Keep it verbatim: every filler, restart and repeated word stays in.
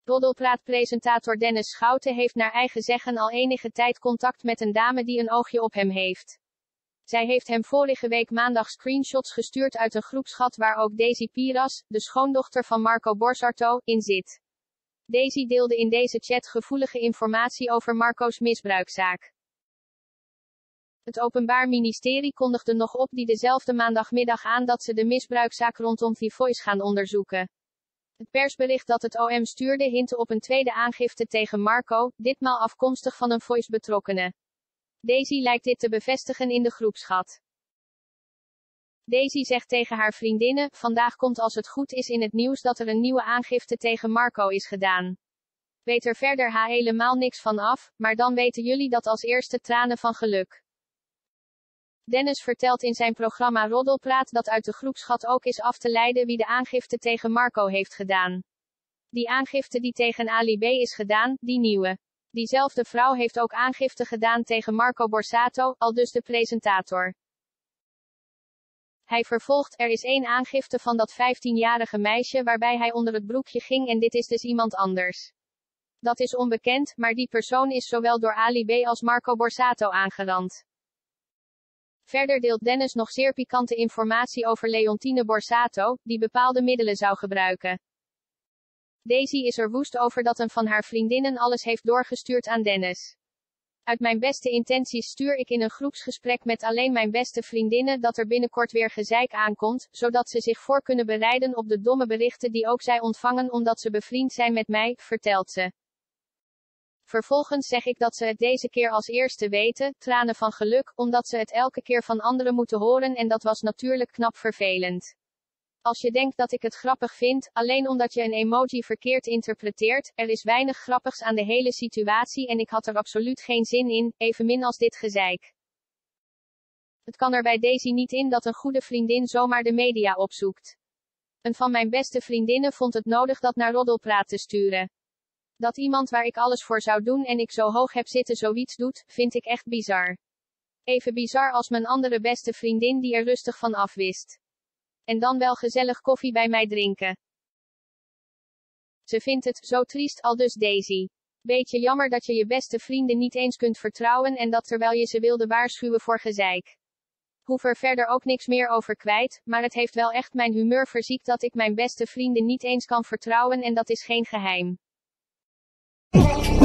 Roddelpraat-presentator Dennis Schouten heeft naar eigen zeggen al enige tijd contact met een dame die een oogje op hem heeft. Zij heeft hem vorige week maandag screenshots gestuurd uit een groepschat waar ook Daisy Piras, de schoondochter van Marco Borsato, in zit. Daisy deelde in deze chat gevoelige informatie over Marco's misbruikzaak. Het Openbaar Ministerie kondigde nog op die dezelfde maandagmiddag aan dat ze de misbruikzaak rondom The Voice gaan onderzoeken. Het persbericht dat het O M stuurde hintte op een tweede aangifte tegen Marco, ditmaal afkomstig van een Voice-betrokkene. Daisy lijkt dit te bevestigen in de groepschat. Daisy zegt tegen haar vriendinnen: vandaag komt als het goed is in het nieuws dat er een nieuwe aangifte tegen Marco is gedaan. Weet er verder ha helemaal niks van af, maar dan weten jullie dat als eerste. Tranen van geluk. Dennis vertelt in zijn programma Roddelpraat dat uit de groepschat ook is af te leiden wie de aangifte tegen Marco heeft gedaan. Die aangifte die tegen Ali B is gedaan, die nieuwe. Diezelfde vrouw heeft ook aangifte gedaan tegen Marco Borsato, aldus de presentator. Hij vervolgt: er is één aangifte van dat vijftienjarige meisje waarbij hij onder het broekje ging en dit is dus iemand anders. Dat is onbekend, maar die persoon is zowel door Ali B als Marco Borsato aangerand. Verder deelt Dennis nog zeer pikante informatie over Leontine Borsato, die bepaalde middelen zou gebruiken. Daisy is er woest over dat een van haar vriendinnen alles heeft doorgestuurd aan Dennis. Uit mijn beste intenties stuur ik in een groepsgesprek met alleen mijn beste vriendinnen dat er binnenkort weer gezeik aankomt, zodat ze zich voor kunnen bereiden op de domme berichten die ook zij ontvangen omdat ze bevriend zijn met mij, vertelt ze. Vervolgens zeg ik dat ze het deze keer als eerste weten, tranen van geluk, omdat ze het elke keer van anderen moeten horen en dat was natuurlijk knap vervelend. Als je denkt dat ik het grappig vind, alleen omdat je een emoji verkeerd interpreteert, er is weinig grappigs aan de hele situatie en ik had er absoluut geen zin in, evenmin als dit gezeik. Het kan er bij Daisy niet in dat een goede vriendin zomaar de media opzoekt. Een van mijn beste vriendinnen vond het nodig dat naar Roddelpraat te sturen. Dat iemand waar ik alles voor zou doen en ik zo hoog heb zitten zoiets doet, vind ik echt bizar. Even bizar als mijn andere beste vriendin die er rustig van afwist. En dan wel gezellig koffie bij mij drinken. Ze vindt het zo triest, aldus Daisy. Beetje jammer dat je je beste vrienden niet eens kunt vertrouwen en dat terwijl je ze wilde waarschuwen voor gezeik. Hoef er verder ook niks meer over kwijt, maar het heeft wel echt mijn humeur verziekt dat ik mijn beste vrienden niet eens kan vertrouwen en dat is geen geheim.